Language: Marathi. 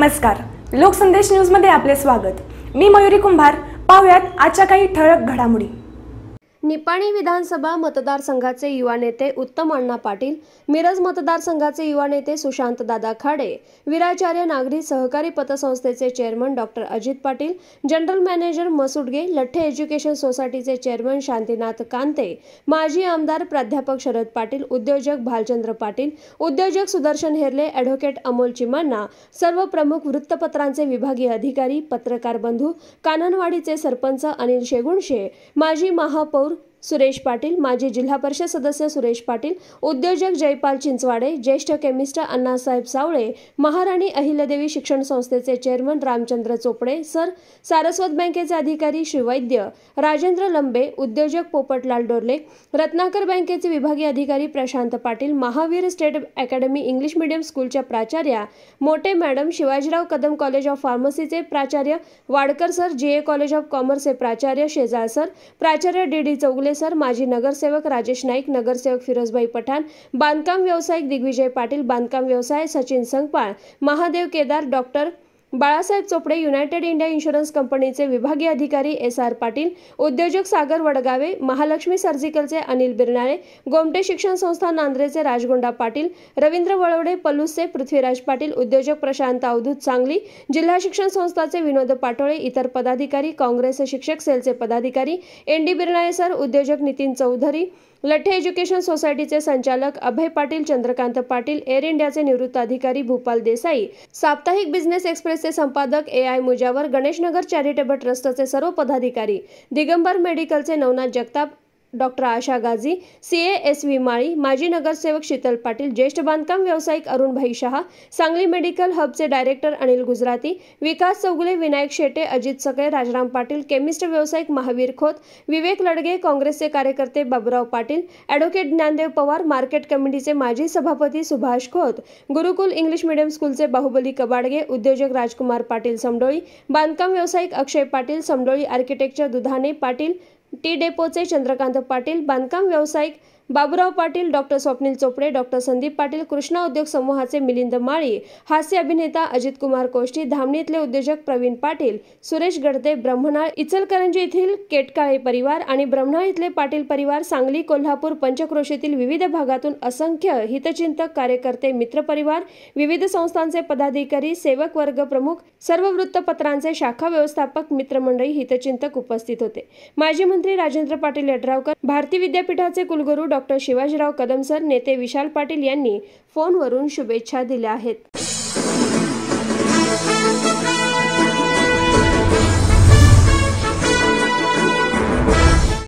नमस्कार, लोकसंदेश न्यूज मध्ये आपले स्वागत। मी मयुरी कुंभार। पाहुयात आजच्या काही ठळक घडामोडी। निपाणी विधानसभा मतदारसंघाचे युवा नेते उत्तम अण्णा पाटील, मिरज मतदारसंघाचे युवा नेते सुशांत दादा खाडे, वीराचार्य नागरी सहकारी पतसंस्थेचे chairman doctor Ajit Patil, general manager Masudage, Lathe education सोसायटीचे चेअरमन शांतीनाथ कांते, माजी आमदार प्राध्यापक शरद पाटील, उद्योजक भालचंद्र पाटील, उद्योजक सुदर्शन हेरले, ॲडव्होकेट अमोल चिमान्ना, सर्व प्रमुख वृत्तपत्रांचे विभागीय अधिकारी, पत्रकार बंधू, काननवाडीचे सरपंच अनिल शेगुणशे, माजी महापौर सुरेश पाटील, माजी जिल्हा परिषद सदस्य सुरेश पाटील, उद्योजक जयपाल चिंचवाडे, ज्येष्ठ केमिस्ट अण्णासाहेब सावळे, महाराणी अहिल्यादेवी शिक्षण संस्थेचे चेअरमन रामचंद्र चोपडे सर, सारस्वत बँकेचे अधिकारी श्री वैद्य, राजेंद्र लंबे, उद्योजक पोपटलाल डोरले, रत्नाकर बँकेचे विभागीय अधिकारी Prashant Patil, Mahavir state academy English medium स्कूलच्या प्राचार्या Mote madam, Shivajirao Kadam college of फार्मसीचे प्राचार्य Wadkar sir, GA college of कॉमर्सचे प्राचार्य शेजाळ सर, प्राचार्य डी चौगुले सर, माजी नगरसेवक राजेश नाईक, नगरसेवक फिरोजभाई पठाण, बांधकाम व्यावसायिक दिग्विजय पाटील, बांधकाम व्यवसाय Sachin Sangpal, Mahadev Kedar, doctor Balasaheb Chopde, united India insurance कंपनीचे विभागीय अधिकारी एस.आर. पाटील, उद्योजक सागर वडगावे, महालक्ष्मी सर्जिकलचे अनिल बिरनाळे, गोमटे शिक्षण संस्था नांद्रेचे राजगोंडा पाटील, रवींद्र वळवडे पलूसचे पृथ्वीराज पाटील, उद्योजक प्रशांत अवधूत सांगली, जिल्हा शिक्षण संस्थाचे विनोद पाटोळे, इतर पदाधिकारी, काँग्रेस शिक्षक सेलचे पदाधिकारी एन.डी. बिरनाळे सर, उद्योजक नितीन चौधरी, लठ्ठे एज्युकेशन सोसायटीचे संचालक अभय पाटील, चंद्रकांत पाटील, एअर इंडियाचे निवृत्त अधिकारी भूपाल देसाई, साप्ताहिक बिझनेस एक्सप्रेसचे संपादक ए.आय. मुजावर, गणेशनगर चॅरिटेबल ट्रस्टचे सर्व पदाधिकारी, दिगंबर मेडिकलचे नवनाथ जगताप, डॉक्टर आशा गाजी, CA.S.V. माळी, माजी नगरसेवक शीतल पाटील, ज्येष्ठ बांधकाम व्यावसायिक अरुणभाई शहा, सांगली मेडिकल हबचे डायरेक्टर अनिल गुजराती, विकास चौगुले, विनायक शेटे, अजित सगळे, राजराम पाटील, केमिस्ट व्यावसायिक महावीर खोत, विवेक लडगे, काँग्रेसचे कार्यकर्ते बाबूराव पाटील, ॲडव्होकेट ज्ञानदेव पवार, मार्केट कमिटीचे माजी सभापती सुभाष खोत, गुरुकुल इंग्लिश मीडियम स्कूलचे बाहुबली कबाडगे, उद्योजक राजकुमार पाटील समडोळी, बांधकाम व्यावसायिक अक्षय पाटील समडोळी, आर्किटेक्चर दुधाने पाटील, टी डेपोचे चंद्रकांत पाटील, बांधकाम व्यावसायिक बाबूराव पाटील, डॉक्टर स्वप्नील चोपडे, डॉक्टर संदीप पाटील, कृष्णा उद्योग समूहाचे मिलिंद माळी, हास्य अभिनेता अजित कुमार कोष्टी, धामणीतले उद्योजक प्रवीण पाटील, सुरेश गडदे, ब्रह्मनाळ, इचलकरंजी येथील केटकाळे परिवार आणि ब्रह्मनाळ इथले पाटील परिवार, सांगली, कोल्हापूर, पंचक्रोशीतील विविध भागातून असंख्य हितचिंतक, कार्यकर्ते, मित्रपरिवार, विविध संस्थांचे पदाधिकारी, सेवक वर्ग प्रमुख, सर्व वृत्तपत्रांचे शाखा व्यवस्थापक, मित्रमंडळी, हितचिंतक उपस्थित होते। माजी मंत्री राजेंद्र पाटील यड्रावकर, भारती विद्यापीठाचे कुलगुरू डॉक्टर शिवाजीराव कदम सर, नेते विशाल पाटील यांनी फोनवरून शुभेच्छा दिल्या आहेत।